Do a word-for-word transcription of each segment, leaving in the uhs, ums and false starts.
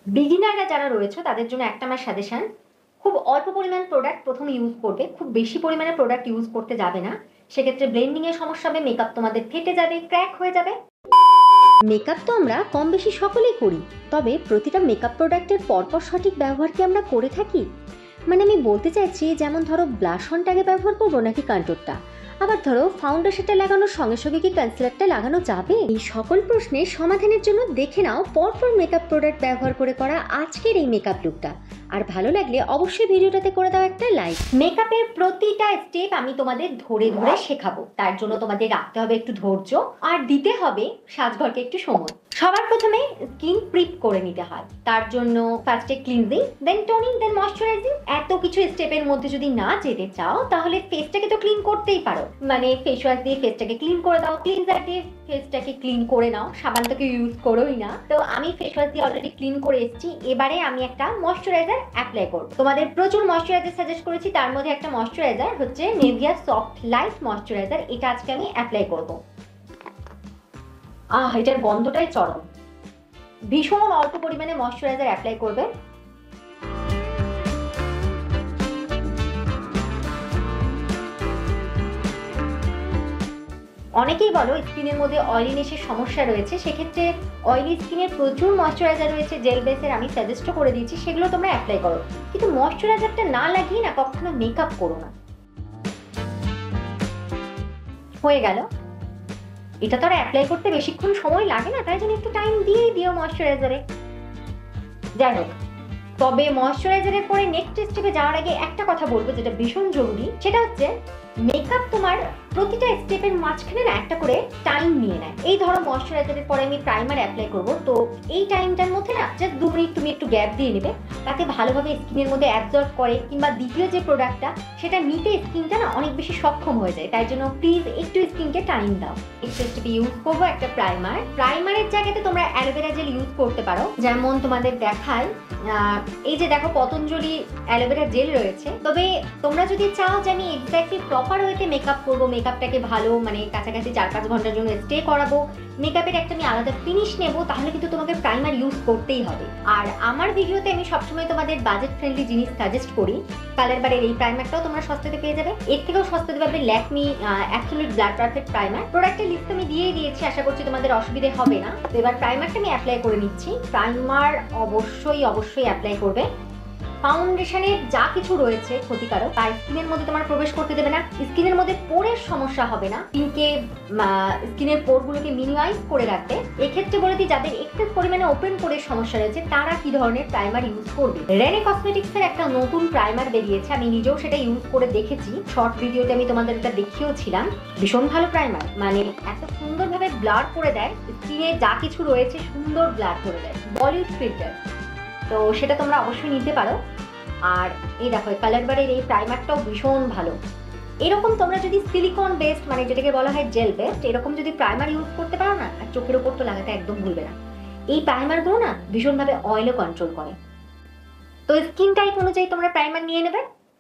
বিগিনাররা যারা রয়েছে তাদের জন্য একটা আমার সাজেশন, খুব অল্প পরিমাণ প্রোডাক্ট প্রথম ইউজ করবে, খুব বেশি পরিমাণে প্রোডাক্ট ইউজ করতে যাবে না। সেক্ষেত্রে ব্লেন্ডিং এর সমস্যা হবে, মেকআপ তোমাদের ফেটে যাবে, ক্র্যাক হয়ে যাবে। মেকআপ তো আমরা কম বেশি সকলেই করি, তবে প্রতিটা মেকআপ প্রোডাক্টের পরপর সঠিক ব্যবহার কি আমরা করে থাকি? মানে আমি বলতে চাইছি, যেমন ধরো ব্লাশ অনটা আগে ব্যবহার করবো নাকি কন্ট্যুরটা, আবার ধরো ফাউন্ডেশনটা লাগানোর সঙ্গে সঙ্গে কি কনসিলারটা লাগানো যাবে? এই সকল প্রশ্নের সমাধানের জন্য দেখে নাও পরপর মেকআপ প্রোডাক্ট ব্যবহার করে করা আজকের এই মেকআপ লুকটা। আর ভালো লাগলে অবশ্যই ভিডিওটাতে করে দাও একটা লাইক। মেকআপের প্রতিটা স্টেপ আমি তোমাদের ধরে ধরে শেখাবো, তার জন্য তোমাদের রাখতে হবে একটু ধৈর্য আর দিতে হবে সাজঘরকে একটু সময়। সবার প্রথমে স্কিন প্রিপ করে নিতে হয়, তার জন্য ফার্স্টে cleansing, then toning, then moisturising. এত কিছু স্টেপের মধ্যে যদি না যেতে চাও তাহলে ফেসটাকে তো ক্লিন করতেই পারো, মানে ফেস ওয়াশ দিয়ে ফেসটাকে ক্লিন করে দাও, ক্লিনজার দিয়ে ফেসটাকে ক্লিন করে নাও, সাবান তো কেউ ইউজ করোই না। তো আমি ফেস ওয়াশ দিয়ে অলরেডি ক্লিন করে এসেছি, এবারে আমি একটা ময়শ্চারাইজার অ্যাপ্লাই করব। তোমাদের প্রচুর ময়শ্চারাইজার সাজেস্ট করেছি, তার মধ্যে একটা ময়শ্চারাইজার হচ্ছে নেভিয়া সফট লাইট ময়শ্চারাইজার, এটা আজকে আমি অ্যাপ্লাই করব। আহ এটার গন্ধটাই চরম। ভীষণ অল্প পরিমাণে ময়শ্চারাইজার অ্যাপ্লাই করবে। অনেকেই বলো স্কিনের মধ্যে অয়েলিনেসের সমস্যা রয়েছে, সেক্ষেত্রে অয়েলি স্কিনের প্রচুর ময়শ্চারাইজার রয়েছে জেল বেসের, আমি সাজেস্টও করে দিয়েছি, সেগুলো তোমরা অ্যাপ্লাই করো। কিন্তু ময়শ্চারাইজারটা না লাগিয়ে না কখনো মেকআপ করো না। হয়ে গেল, এটা তো আর অ্যাপ্লাই করতে বেশিক্ষণ সময় লাগে না, তাই জন্য একটু টাইম দিয়েই দিও ময়শ্চারাইজারে। যাই হোক, তবে ময়শ্চারাইজারের পরে নেক্সট স্টেপে যাওয়ার আগে একটা কথা বলবো যেটা ভীষণ জরুরি, সেটা হচ্ছে মেকআপ তোমার প্রতিটা স্টেপের মাঝখানে না একটা করে টাইম নিয়ে নেয়। এই ধরো ময়শ্চারাইজারের পরে আমি প্রাইমার অ্যাপ্লাই করব, তো এই টাইমটার মধ্যে না জাস্ট দু মিনিট তুমি একটু গ্যাপ দিয়ে নেবে, তাতে ভালোভাবে স্কিনের মধ্যে অ্যাবজর্ব করে, কিংবা দ্বিতীয় যে প্রোডাক্টটা সেটা নিতে স্কিনটা না অনেক বেশি সক্ষম হয়ে যায়। তাই জন্য প্লিজ একটু স্কিনকে টাইম দাও। নেক্সট স্টেপে ইউজ করবো একটা প্রাইমার। প্রাইমারের জায়গাতে তোমরা অ্যালোভেরা জেল ইউজ করতে পারো, যেমন তোমাদের দেখায় এই যে দেখো পতঞ্জলি অ্যালোভেরা জেল রয়েছে। তবে তোমরা যদি চাও যে আমি এক্স্যাক্টলি প্রপার ওয়েতে মেকআপ করবো, মেকআপটাকে ভালো মানে কাছাকাছি চার পাঁচ ঘন্টার জন্য স্টে করাবো, মেকআপের একটা আমি আলাদা ফিনিশ নেবো, তাহলে কিন্তু তোমাকে প্রাইমার ইউজ করতেই হবে। আর আমার ভিডিওতে আমি সবসময় তোমাদের বাজেট ফ্রেন্ডলি জিনিস সাজেস্ট করি। কালার বারের এই প্রাইমারটাও তোমরা সস্তাতে পেয়ে যাবে, এর থেকেও সস্তাতে পাবে Lakme absolute black perfect primer. প্রোডাক্টের লিস্ট আমি দিয়েই দিয়েছি, আশা করছি তোমাদের অসুবিধে হবে না। তো এবার প্রাইমারটা আমি অ্যাপ্লাই করে নিচ্ছি। প্রাইমার অবশ্যই অবশ্যই অ্যাপ্লাই করবে। ফাউন্ডেশনের যা কিছু রয়েছে ক্ষতিকারক তার স্কিনের মধ্যে তোমার প্রবেশ করতে দেবে না, স্কিনের মধ্যে পোরের সমস্যা হবে না, স্কিনকে স্কিনের পোরগুলোকে মিনিমাইজ করে রাখবে। এক্ষেত্রে বলে দিই, যাদের এক্সেস পরিমাণে ওপেন পোরের সমস্যা রয়েছে তারা কি ধরনের প্রাইমার ইউজ করবে। রেনে কসমেটিক্সের একটা নতুন প্রাইমার বেরিয়েছে, আমি নিজেও সেটা ইউজ করে দেখেছি, শর্ট ভিডিওতে আমি তোমাদের এটা দেখিয়েওছিলাম। ভীষণ ভালো প্রাইমার, মানে এত সুন্দরভাবে ব্লার করে দেয়, স্কিনে যা কিছু রয়েছে সুন্দর ব্লার করে দেয়, বলিউড ফিল্টার। তো সেটা তোমরা অবশ্যই নিতে পারো। আর এই দেখো কালার বারের এই প্রাইমারটাও ভীষণ ভালো। এরকম তোমরা যদি সিলিকন বেসড মানে যেটাকে বলা হয় জেল বেসড এরকম যদি প্রাইমার ইউজ করতে পারো না, আর চোখের ওপর তো লাগাতে একদম ভুলবে না। এই প্রাইমারগুলো না ভীষণভাবে অয়েলও কন্ট্রোল করে। তো স্কিন টাইপ অনুযায়ী তোমরা প্রাইমার নিয়ে নেবে।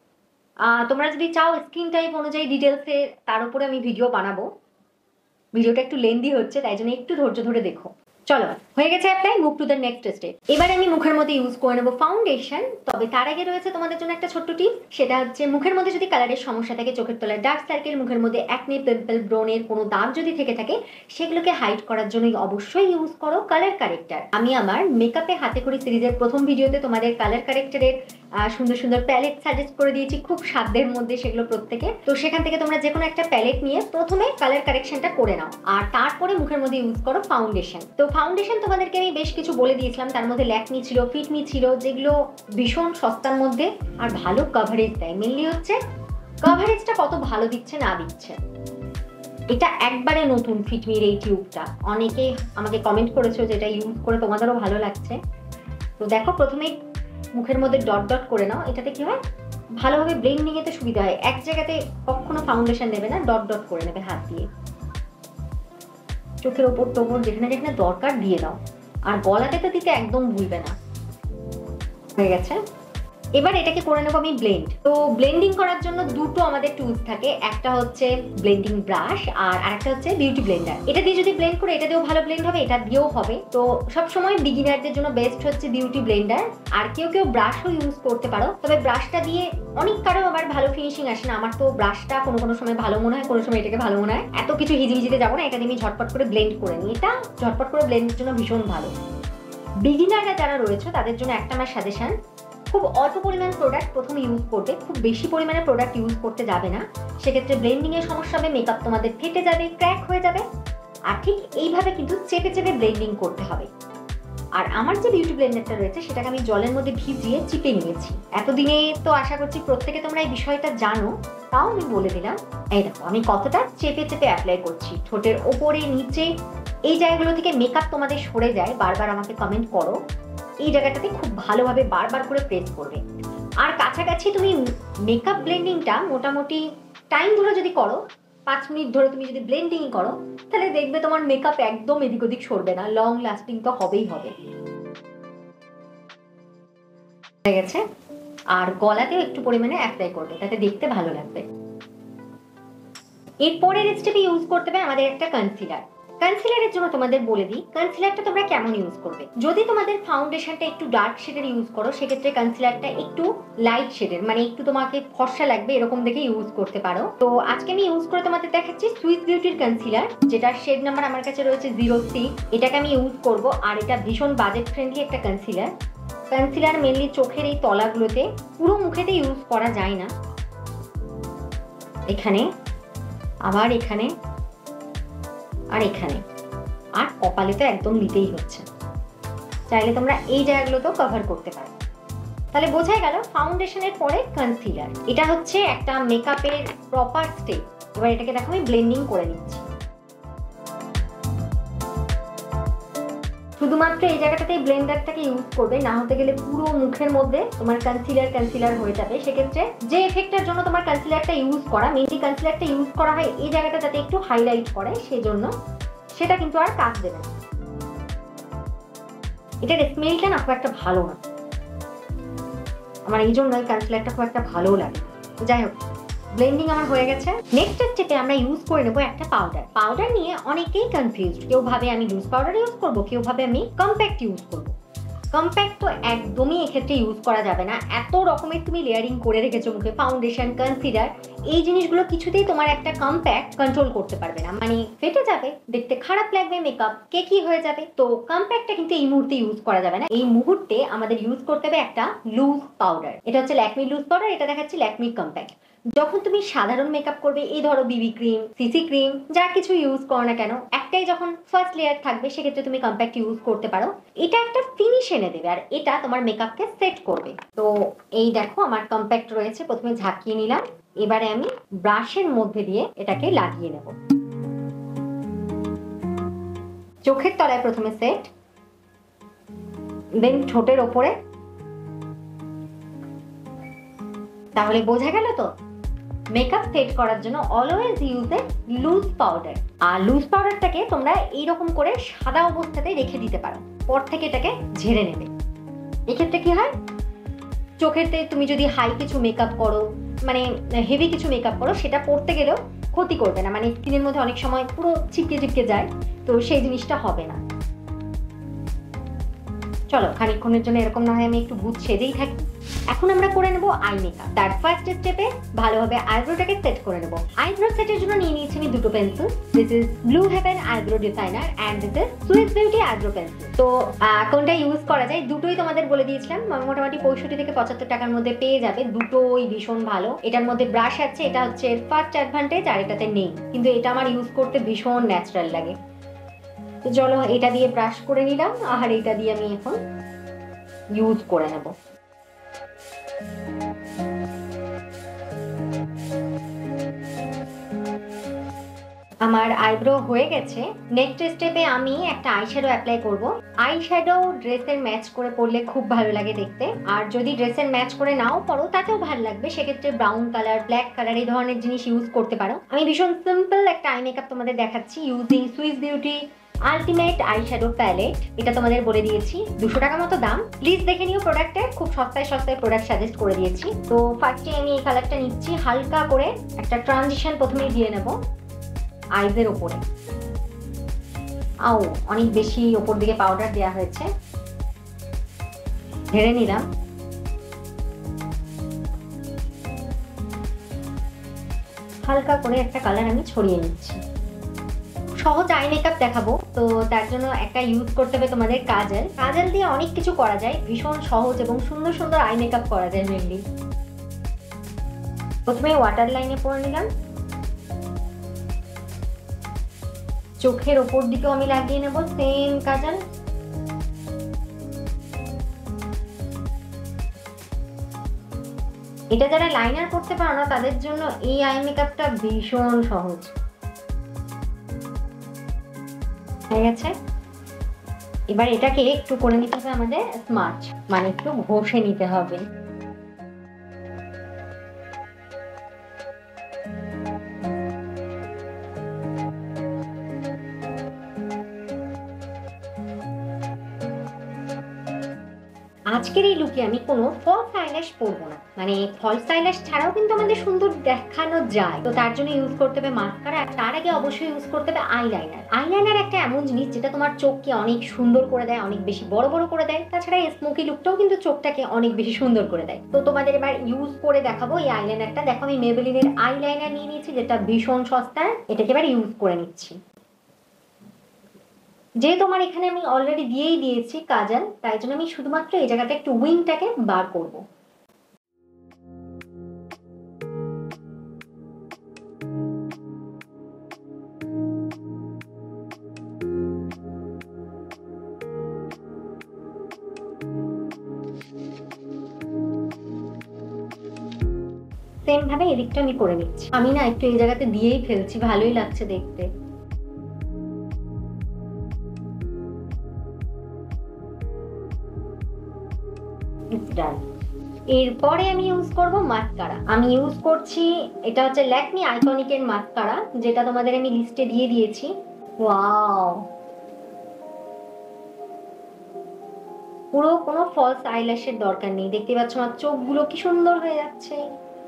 তোমরা যদি চাও স্কিন টাইপ অনুযায়ী ডিটেলসে তার উপরে আমি ভিডিও বানাবো, ভিডিওটা একটু লেন্দি হচ্ছে তাই জন্য একটু ধৈর্য ধরে দেখো। চলো হয়ে গেছে apply, move to the next step. এবার আমি মুখের মধ্যে ইউজ করে নেবো ফাউন্ডেশন। তবে তার আগে রয়েছে তোমাদের জন্য একটা ছোট্ট টিপস, সেটা হচ্ছে মুখের মধ্যে যদি কালারের সমস্যা থাকে, চোখের তলায় ডার্ক সার্কেল, মুখের মধ্যে অ্যাকনে, পিম্পল, ব্রনের কোনো দাগ যদি থেকে থাকে, সেগুলোকে হাইড করার জন্য অবশ্যই ইউজ করো কালার কারেক্টার। আমি আমার মেকআপে হাতে খড়ি সিরিজের প্রথম ভিডিওতে তোমাদের কালার কারেক্টারের সুন্দর সুন্দর প্যালেট সাজেস্ট করে দিয়েছি, খুব সাধ্যের মধ্যে সেগুলো প্রত্যেকে। তো সেখান থেকে তোমরা যে কোনো একটা প্যালেট নিয়ে প্রথমে কালার কারেকশনটা করে নাও, আর তারপরে মুখের মধ্যে ইউজ করো ফাউন্ডেশন। তো ফাউন্ডেশন তোমাদেরকে আমি বেশ কিছু বলে দিয়েছিলাম, তার মধ্যে ল্যাকমি ছিল, ফিটমি ছিল, যেগুলো ভীষণ সস্তার মধ্যে আর ভালো কভারেজ দেয়। মেনলি হচ্ছে কভারেজটা কত ভালো দিচ্ছে না দিচ্ছে। এটা একবারে নতুন ফিটমির এই টিউবটা, অনেকে আমাকে কমেন্ট করেছো যেটা ইউজ করে তোমাদেরও ভালো লাগছে। তো দেখো প্রথমে মুখের মধ্যে ডট ডট করে নাও, এটাতে কি হয় ভালোভাবে ব্লেন্ডিং এতে সুবিধা হয়। এক জায়গাতে কখনো ফাউন্ডেশন নেবে না, ডট ডট করে নেবে হাত দিয়ে, চোখের ওপর টোপর যেখানে যেখানে দরকার দিয়ে দাও, আর গলাতে তো দিতে একদম ভুলবে না। হয়ে গেছে। এবার এটাকে করে নেবো আমি ব্লেন্ড। তো ব্লেন্ডিং করার জন্য দুটো আমাদের টুলস থাকে, একটা হচ্ছে ব্লেন্ডিং ব্রাশ আর আরেকটা হচ্ছে বিউটি ব্লেন্ডার। এটা দিয়ে যদি ব্লেন্ড করে এটা দিয়েও ভালো ব্লেন্ড হবে, এটা দিয়েও হবে। তো সবসময় বিগিনারদের জন্য বেস্ট হচ্ছে বিউটি ব্লেন্ডার। আর কেউ কেউ ব্রাশও ইউজ করতে পারো, তবে ব্রাশটা দিয়ে অনেক কারো আবার ভালো ফিনিশিং আসে না। আমার তো ব্রাশটা কোনো কোনো সময় ভালো মনে হয়, কোনো সময় এটাকে ভালো মনে হয়। এত কিছু হিজিবিজিতে যাবো না, এটা দিয়ে আমি ঝটপট করে ব্লেন্ড করে নিই। এটা ঝটপট করে ব্লেন্ডের জন্য ভীষণ ভালো। বিগিনাররা যারা রয়েছে তাদের জন্য একটা আমার সাজেশন, খুব অল্প পরিমাণ প্রোডাক্ট প্রথমে ইউজ করবে, খুব বেশি পরিমাণে প্রোডাক্ট ইউজ করতে যাবে না। সেক্ষেত্রে ব্লেন্ডিং এর সমস্যা হবে, মেকআপ তোমাদের ফেটে যাবে, ক্র্যাক হয়ে যাবে। আর ঠিক এইভাবে কিন্তু চেপে চেপে ব্লেন্ডিং করতে হবে। আর আমার যে বিউটি ব্লেন্ডারটা রয়েছে সেটাকে আমি জলের মধ্যে ভিজিয়ে চিপে নিয়েছি। এতদিনে তো আশা করছি প্রত্যেকে তোমরা এই বিষয়টা জানো, তাও আমি বলে দিলাম। এই দেখো আমি কতটা চেপে চেপে অ্যাপ্লাই করছি, ঠোঁটের ওপরে নিচে এই জায়গাগুলো থেকে মেকআপ তোমাদের সরে যায়। বারবার আমাকে কমেন্ট করো, এই জায়গাটাতে খুব ভালোভাবে বারবার করে প্রেস করবে। আর কাছাকাছি তুমি মেকআপ ব্লেন্ডিংটা মোটামুটি টাইম ধরে যদি করো, পাঁচ মিনিট ধরে তুমি যদি ব্লেন্ডিং করো, তাহলে দেখবে তোমার মেকআপ একদম এদিক ওদিক সরবে না, লং লাস্টিং তো হবেই হবে। হয়ে গেছে। আর গলাতেও একটু পরিমাণে অ্যাপ্লাই করবে, তাতে দেখতে ভালো লাগবে। এরপরের স্টেপে ইউজ করতে হবে আমাদের একটা কনসিলার। কনসিলারের জন্য তোমাদের বলে দিই, কনসিলারটা তোমরা কেমন ইউজ করবে। যদি তোমাদের ফাউন্ডেশনটা একটু ডার্ক শেডের ইউজ করো, সেক্ষেত্রে কনসিলারটা একটু লাইট শেডের, মানে একটু তোমাকে ফর্সা লাগবে এরকম দেখে ইউজ করতে পারো। তো আজকে আমি ইউজ করে তোমাদের দেখাচ্ছি সুইস বিউটির কনসিলার, যেটার শেড নাম্বার আমার কাছে রয়েছে জিরো সিক্স। এটাকে আমি ইউজ করব। আর এটা ভীষণ বাজেট ফ্রেন্ডলি একটা কনসিলার। কনসিলার মেনলি চোখের এই তলাগুলোতে, পুরো মুখেতে ইউজ করা যায় না। এখানে, আবার এখানে, আর এখানে, আর কপালে তো একদম নিতেই হচ্ছে। চাইলে তোমরা এই জায়গাগুলোতেও কভার করতে পারো। তাহলে বোঝাই গেল ফাউন্ডেশনের পরে কনসিলার। এটা হচ্ছে একটা মেকআপের প্রপার স্টেপ। এবার এটাকে দেখো আমি ব্লেন্ডিং করে নিচ্ছি। শুধুমাত্র এই জায়গাটাতেই ব্লেন্ডারটাকে ইউজ করবে, না হতে গেলে পুরো মুখের মধ্যে তোমার কনসিলার কনসিলার হয়ে যাবে। সেক্ষেত্রে যে এফেক্টের জন্য তোমার কনসিলারটা ইউজ করা, মেনলি কনসিলারটা ইউজ করা হয় এই জায়গাটা যাতে একটু হাইলাইট করে, সেজন্য সেটা কিন্তু আর কাজ দেবে না। এটার স্মেলটা না খুব একটা ভালো না, আমার এই জন্য কনসিলারটা খুব একটা ভালো লাগে। যাই হোক, ব্লেন্ডিং আমার হয়ে গেছে। নেক্সট স্টেপে আমরা ইউজ করে নেবো একটা পাউডার। পাউডার নিয়ে অনেকেই কনফিউজড, কেউ ভাবে আমি লুজ পাউডার ইউজ করবো, কেউ ভাবে আমি কম্প্যাক্ট ইউজ করবো। কম্প্যাক্ট তো একদমই এক্ষেত্রে ইউজ করা যাবে না। এত রকমের তুমি লেয়ারিং করে রেখেছো মুখে, ফাউন্ডেশন, কনসিলার, এই জিনিসগুলো কিছুতেই তোমার একটা কম্প্যাক্ট কন্ট্রোল করতে পারবে না, মানে ফেটে যাবে, দেখতে খারাপ লাগবে, মেকআপ কেকি হয়ে যাবে। তো কম্প্যাক্টটা কিন্তু এই মুহূর্তে ইউজ করা যাবে না। এই মুহূর্তে আমাদের ইউজ করতে হবে একটা লুজ পাউডার। এটা হচ্ছে ল্যাকমি লুজ পাউডার, এটা দেখাচ্ছি ল্যাকমি কম্প্যাক্ট। যখন তুমি সাধারণ মেকআপ করবে, এই ধরো বিবি ক্রিম, সিসি ক্রিম, যা কিছু ইউজ করো না কেন, একটাই যখন ফার্স্ট লেয়ার থাকবে, সেক্ষেত্রে তুমি কম্প্যাক্ট ইউজ করতে পারো। এটা একটা ফিনিশ এনে দেবে আর এটা তোমার মেকআপকে সেট করবে। তো এই দেখো আমার কম্প্যাক্ট রয়েছে, প্রথমে ঝাঁকিয়ে নিলাম। এবারে আমি ব্রাশের মধ্যে দিয়ে এটাকে লাগিয়ে নেব। চোখের তলায় প্রথমে সেট, দেন ঠোঁটের ওপরে। তাহলে বোঝা গেল তো, মেকআপ সেট করার জন্য always use a loose powder. আর লুজ পাউডারটাকে তোমরা এইরকম করে সাদা অবস্থাতে রেখে দিতে পারো, পর থেকে এটাকে ঝেড়ে নেবে। এক্ষেত্রে কি হয়, চোখেতে তুমি যদি হাই কিছু মেকআপ করো, মানে হেভি কিছু মেকআপ করো, সেটা পড়তে গেলেও ক্ষতি করবে না, মানে স্কিনের মধ্যে অনেক সময় পুরো চিপকে চিপকে যায়, তো সেই জিনিসটা হবে না। চলো খানিকক্ষণের জন্য এরকম না হয় আমি একটু ভূত সেজেই থাকি। এখন আমরা করে নেব আই মেকআপ। তার ফার্স্ট স্টেপে ভালোভাবে আইব্রোটাকে সেট করে নেব। আইব্রো সেটের জন্য নিয়ে নিয়েছি আমি দুটো pencil. This is Blue Heaven eyebrow designer and this is Swiss Beauty eyebrow pencil. তো কোনটা ইউজ করা যায় দুটোই তোমাদের বলে দিয়েছিলাম, মোটামুটি পঁয়ষট্টি থেকে পঁচাত্তর টাকার মধ্যে পেয়ে যাবে। দুটোই ভীষণ ভালো। এটার মধ্যে ব্রাশ আছে, এটা হচ্ছে ফার্স্ট অ্যাডভান্টেজ, আর এটাতে নেই, কিন্তু এটা আমার ইউজ করতে ভীষণ ন্যাচারাল লাগে। তো চলো এটা দিয়ে ব্রাশ করে নিলাম, আর এটা দিয়ে আমি এখন ইউজ করে নেব। আমার আইব্রো হয়ে গেছে। নেক্সট স্টেপে আমি একটা আইশ্যাডো অ্যাপ্লাই করব। আইশ্যাডো ড্রেসের ম্যাচ করে পরলে খুব ভালো লাগে দেখতে, আর যদি ড্রেসের ম্যাচ করে নাও পরো তাতেও ভালো লাগবে। সেক্ষেত্রে ব্রাউন কালার, ব্ল্যাক কালার এই ধরনের জিনিস ইউজ করতে পারো। আমি ভীষণ সিম্পল একটা আই মেকআপ তোমাদের দেখাচ্ছি using Swiss Beauty ultimate eye shadow palette, এটা তোমাদের বলে দিয়েছি দুশো টাকা মতো দাম। প্লিজ দেখে নিও প্রোডাক্টে, খুব সস্তায় সস্তায় প্রোডাক্ট সাজেস্ট করে দিয়েছি। তো ফার্স্টে আমি এই কালারটা নিচ্ছি, হালকা করে একটা ট্রানজিশন প্রথমেই দিয়ে নেব আইজের ওপরে। আও অনেক বেশি ওপর দিকে পাউডার দেওয়া হয়েছে, ঢেলে নিলাম। হালকা করে একটা কালার আমি ছড়িয়ে নিচ্ছি। সহজ আই মেকআপ দেখাবো, তো তার জন্য একটা ইউজ করতে হবে তোমাদের কাজল। কাজল দিয়ে অনেক কিছু করা যায়, ভীষণ সহজ এবং সুন্দর সুন্দর আই মেকআপ করা যায় মেনলি। প্রথমে ওয়াটার লাইনে পরে নিলাম, চোখের ওপর দিকেও আমি লাগিয়ে নেব সেম কাজল। এটা যারা লাইনার করতে পারো না তাদের জন্য এই আই মেকআপটা ভীষণ সহজ হয়ে গেছে। এবার এটাকে একটু করে নিতে হবে আমাদের স্মাচ, মানে একটু ঘষে নিতে হবে। আজকের এই লুকে আমি কোনো ফলস আইল্যাশ পরবো না, মানে ফলস আইল্যাশ ছাড়াও কিন্তু আমাদের সুন্দর দেখানো যায়। তো তার জন্য ইউজ করতে হবে মাস্কারা, আর তার আগে অবশ্যই ইউজ করতে হবে আইলাইনার। আইলাইনার একটা এমন জিনিস যেটা তোমার চোখকে অনেক সুন্দর করে দেয়, অনেক বেশি বড় বড় করে দেয়। তাছাড়া স্মোকি লুকটাও কিন্তু চোখটাকে অনেক বেশি সুন্দর করে দেয়। তো তোমাদের এবার ইউজ করে দেখাবো এই আইলাইনারটা। দেখো আমি মেবেলিনের আইলাইনার নিয়ে নিয়েছি, যেটা ভীষণ সস্তার। এটাকে এবার ইউজ করে নিচ্ছি। যে তোমার এখানে আমি অলরেডি দিয়েই দিয়েছি কাজল, তাই জন্য আমি শুধুমাত্র এই জায়গাটা একটু উইংটাকে বার করব। সেম ভাবে এদিকটা আমি করে নিচ্ছি। আমি না একটু এই জায়গাতে দিয়েই ফেলছি, ভালোই লাগছে দেখতে। এরপরে আমি ইউজ করব মাস্কারা। আমি ইউজ করছি, এটা হচ্ছে ল্যাকমি আইকনিকের মাস্কারা, যেটা তোমাদের আমি লিস্টে দিয়ে দিয়েছি। ওয়াও, পুরো কোনো ফলস আইল্যাশের দরকার নেই। দেখতে পাচ্ছ আমার চোখগুলো কি সুন্দর হয়ে যাচ্ছে।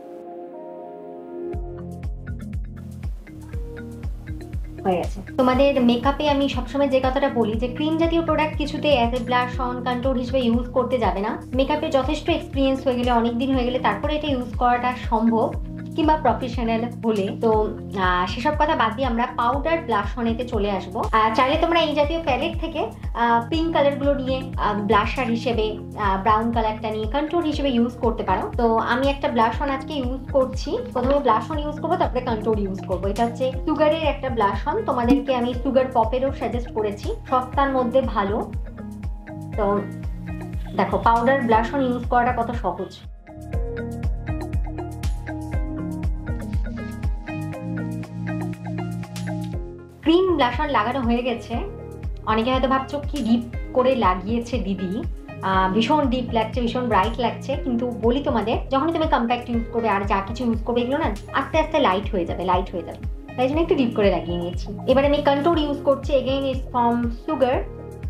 হয়ে গেছে। তোমাদের মেকআপে আমি সবসময় যে কথাটা বলি যে ক্রিম জাতীয় প্রোডাক্ট কিছুতে as a blush on contour হিসেবে ইউজ করতে যাবে না। মেকআপে যথেষ্ট এক্সপিরিয়েন্স হয়ে গেলে, অনেকদিন হয়ে গেলে তারপরে এটা ইউজ করাটা সম্ভব, কিংবা প্রফেশনাল হলে। তো সেসব কথা বাদ দিয়ে আমরা পাউডার ব্লাশ অনেতে চলে আসবো। চাইলে তোমরা এই জাতীয় প্যালেট থেকে পিঙ্ক কালারগুলো নিয়ে ব্লাশার হিসেবে, ব্রাউন কালারটা নিয়ে কন্ট্রোল হিসেবে ইউজ করতে পারো। তো আমি একটা ব্লাশ অন আজকে ইউজ করছি। প্রথমে ব্লাশ অন ইউজ করবো, তারপরে কন্ট্রোল ইউজ করবো। এটা হচ্ছে সুগারের একটা ব্লাশ অন, তোমাদেরকে আমি সুগার পপেরও সাজেস্ট করেছি, সস্তার মধ্যে ভালো। তো দেখো পাউডার ব্লাশ অন ইউজ করাটা কত সহজ। ক্রিম ব্লাশ অন লাগানো হয়ে গেছে। অনেকে হয়তো ভাবছো কি ডিপ করে লাগিয়েছে দিদি, ভীষণ ডিপ লাগছে, ভীষণ ব্রাইট লাগছে। কিন্তু বলি তোমাদের, যখনই তুমি কম্প্যাক্ট ইউজ করবে আর যা কিছু ইউজ করবে, এগুলো না আস্তে আস্তে লাইট হয়ে যাবে, লাইট হয়ে যাবে। তাই জন্য একটু ডিপ করে লাগিয়ে নিয়েছি। এবার আমি কন্ট্রোল ইউজ করছি, এগেইন ইজ ফ্রম সুগার।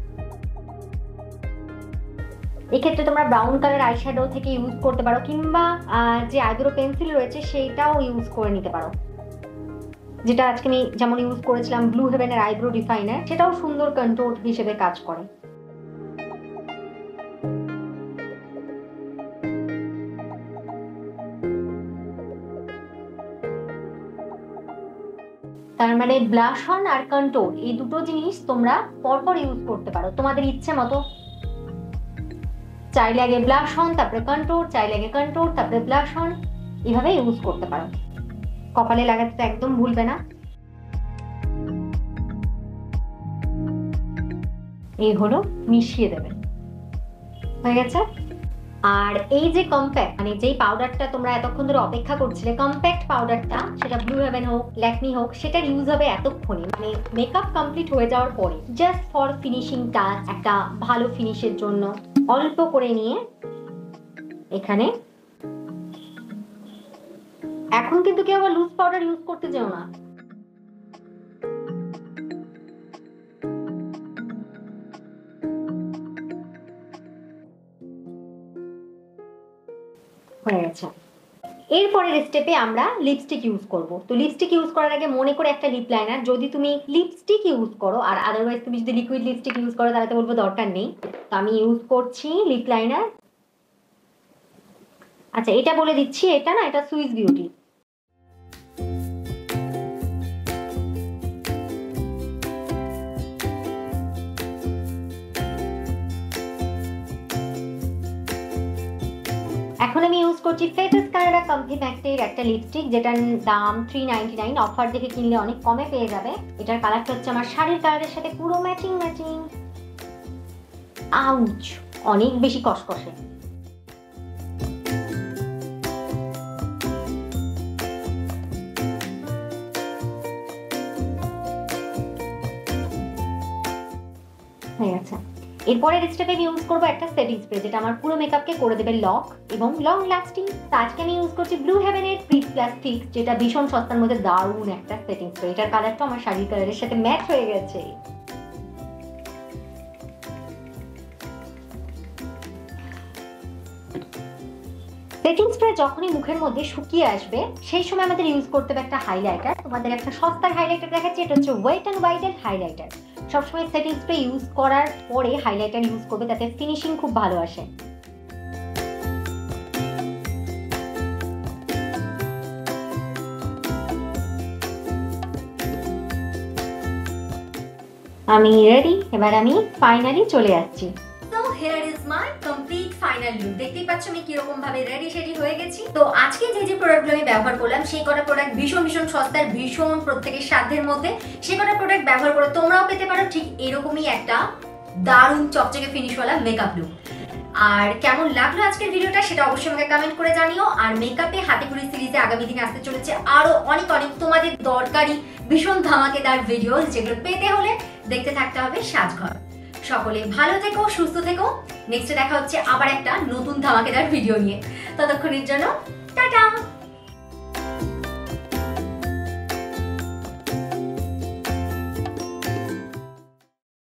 এক্ষেত্রে তোমরা ব্রাউন কালার আইশ্যাডো থেকে ইউজ করতে পারো, কিংবা যে আইব্রো পেন্সিল রয়েছে সেইটাও ইউজ করে নিতে পারো। যেটা আজকে আমি যেমন ইউজ করেছিলাম ব্লু হেভেনের আইব্রো ডিফাইনার, সেটাও সুন্দর কন্ট্রোল হিসেবে কাজ করে। তার মানে ব্লাশ অন আর কন্ট্রোল এই দুটো জিনিস তোমরা পরপর ইউজ করতে পারো তোমাদের ইচ্ছে মতো। চাইলে আগে ব্লাশ অন তারপরে কন্ট্রোল, চাইলে আগে কন্ট্রোল তারপরে ব্লাশ অন, এভাবে ইউজ করতে পারো। কপালে লাগাতে তো একদম ভুলবে না। এই হলো, মিশিয়ে দেবে, হয়ে গেছে। আর এই যে কম্প্যাক্ট, মানে যেই পাউডারটা তোমরা এতক্ষণ ধরে অপেক্ষা করছিলে, কম্প্যাক্ট পাউডারটা, সেটা ব্লু হেভেন হোক ল্যাকমি হোক, সেটার ইউজ হবে এতক্ষণে, মানে মেকআপ কমপ্লিট হয়ে যাওয়ার পরে, জাস্ট ফর ফিনিশিং টাচ, একটা ভালো ফিনিশের জন্য অল্প করে নিয়ে এখানে। এখন কিন্তু কেউ আবার লুজ পাউডার ইউজ করতে যেও না। হয়ে গেছে। এরপরের স্টেপে আমরা লিপস্টিক ইউজ করব। তো লিপস্টিক ইউজ করার আগে মনে করে একটা লিপ লাইনার, যদি তুমি লিপস্টিক ইউজ করো আর আদারওয়াইজ তুমি যদি লিকুইড লিপস্টিক ইউজ করো তাহলে তো বলবো দরকার নেই। তো আমি ইউজ করছি লিপ লাইনার। আচ্ছা, এটা বলে দিচ্ছি, এটা না, এটা সুইস বিউটি। এখন আমি ইউজ করছি ফেসেস কানাডা কমপ্লিমেন্টের একটা লিপস্টিক, যেটার দাম থ্রি নাইনটি নাইন। অফার দেখে কিনলে অনেক কমে পেয়ে যাবে। এটার কালারটা হচ্ছে আমার শাড়ির কালারের সাথে পুরো ম্যাচিং ম্যাচিং। আউচ, অনেক বেশি কসকসে। হয়ে গেছে। এরপরের স্টেপে আমি ইউজ করবো একটা সেটিং স্প্রে, যেটা আমার পুরো মেকআপকে করে দেবে লক এবং লং লাস্টিং। তো আজকে আমি ইউজ করছি ব্লু হেভেনের ফ্রিজ প্লাস্টিক, যেটা ভীষণ সস্তার মধ্যে দারুণ একটা সেটিং স্প্রে। এটার কালারটা আমার শাড়ির কালারের সাথে ম্যাচ হয়ে গেছে। সেটিং স্প্রে যখনই মুখের মধ্যে শুকিয়ে আসবে সেই সময় আমাদের ইউজ করতে হবে একটা হাইলাইটার। তোমাদের একটা সস্তার হাইলাইটার দেখাচ্ছি, এটা হচ্ছে ওয়েট অ্যান্ড ওয়াইল্ডের হাইলাইটার। সবসময় সেটিং স্প্রে ইউজ করার পরে হাইলাইটার ইউজ করবে, তাতে ফিনিশিং খুব ভালো আসে। আমি রেডি, এবার আমি ফাইনালি চলে যাচ্ছি। তো here is my complete final look. দেখতেই পাচ্ছ আমি কিরকম ভাবে রেডি সেডি হয়ে গেছি। তো আজকে যে যে প্রোডাক্টগুলো আমি ব্যবহার করলাম সেই কটা প্রোডাক্ট ভীষণ ভীষণ সস্তার, ভীষণ প্রত্যেকের সাধ্যের মধ্যে। সেই কটা প্রোডাক্ট ব্যবহার করে তোমরাও পেতে পারো ঠিক এরকমই একটা দারুণ চকচকে ফিনিশওয়ালা মেকআপ লুক। আর কেমন লাগলো আজকের ভিডিওটা সেটা অবশ্যই আমাকে কমেন্ট করে জানিও। আর মেকআপে হাতেখড়ি সিরিজে আগামী দিনে আসতে চলেছে আরো অনেক অনেক তোমাদের দরকারি ভীষণ ধামাকেদার ভিডিও, যেগুলো পেতে হলে দেখতে থাকতে হবে সাজঘর। সকলে ভালো থেকো, সুস্থ থেকো। নেক্সটে দেখা হচ্ছে আবার একটা নতুন ধামাকেদার ভিডিও নিয়ে। ততক্ষণের জন্য টাটা।